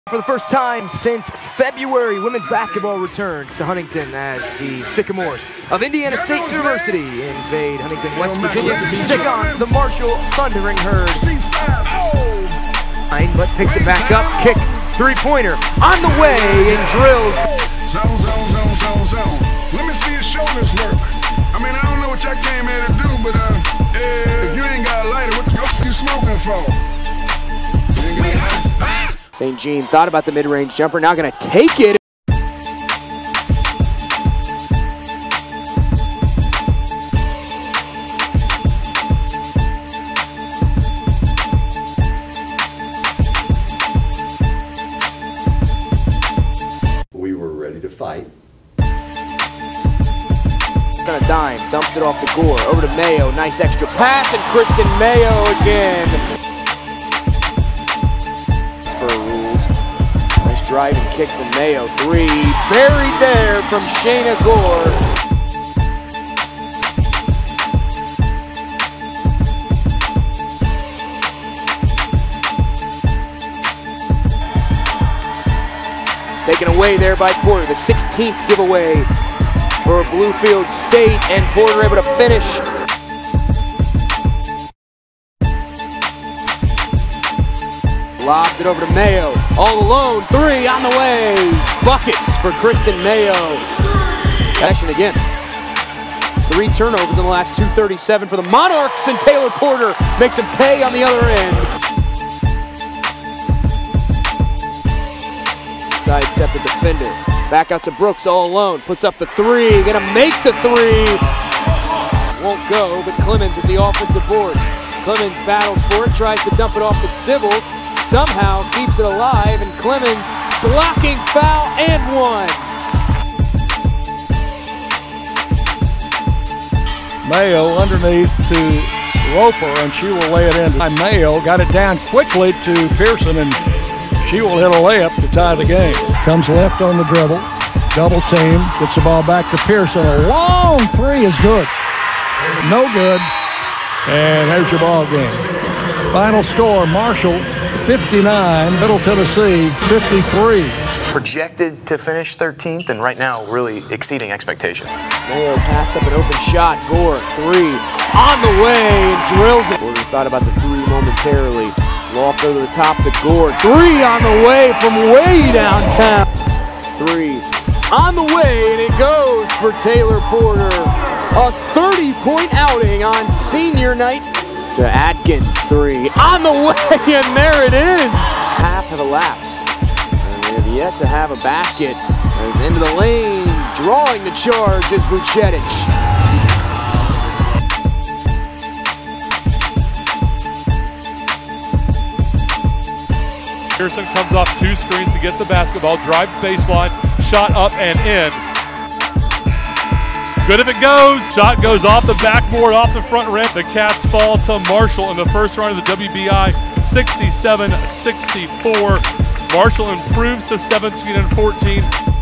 For the first time since February, women's basketball returns to Huntington as the Sycamores of Indiana State University invade Huntington, West Virginia to take on the Marshall Thundering Herd. But picks it back up, kick, three-pointer on the way and drills. Zone. Let me see your shoulders work. I mean, I don't know what y'all came here to do, but if you ain't got a lighter, what the fuck you smoking for? St. Jean thought about the mid-range jumper, now gonna take it. We were ready to fight. On a dime, dumps it off the Gore, over to Mayo, nice extra pass, and Kristen Mayo again. For rules, nice drive and kick from Mayo, three, buried there from Shayna Gore. Taken away there by Porter, the 16th giveaway for Bluefield State, and Porter able to finish. Lobs it over to Mayo, all alone, three on the way. Buckets for Kristen Mayo. Action again. 3 turnovers in the last 2:37 for the Monarchs, and Taylor Porter makes him pay on the other end. Sidestep the defender. Back out to Brooks all alone. Puts up the three. Gonna make the three. Won't go, but Clemens with the offensive board. Clemens battles for it, tries to dump it off to Sybil. Somehow keeps it alive, and Clemens blocking foul and one. Mayo underneath to Roper, and she will lay it in. Mayo got it down quickly to Pearson, and she will hit a layup to tie the game. Comes left on the dribble, double team, gets the ball back to Pearson. A long three is good. No good, and there's your ball game. Final score, Marshall 59, Middle Tennessee 53. Projected to finish 13th, and right now really exceeding expectations. Mayo passed up an open shot. Gore, three on the way and drills it. Gordon thought about the three momentarily. Loft over the top to Gore. Three on the way from way downtown. Three on the way, and it goes for Taylor Porter. A 30-point outing on senior night. To Atkins, three on the way, and there it is. Half have elapsed, and we have yet to have a basket. As into the lane, drawing the charge is Vucetic. Pearson comes off 2 screens to get the basketball, drives baseline, shot up and in. Good if it goes. Shot goes off the backboard, off the front rim. The Cats fall to Marshall in the first round of the WBI, 67-64. Marshall improves to 17-14.